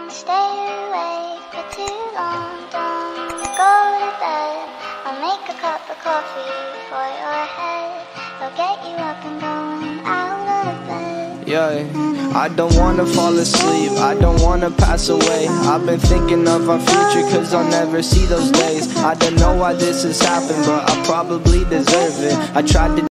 Stay awake for too long, don't go to bed. I'll make a cup of coffee for your head. I'll get you up and going out of bed. Yeah, I don't wanna fall asleep, I don't wanna pass away. I've been thinking of our future cause I'll never see those days. I don't know why this has happened, but I probably deserve it. I tried to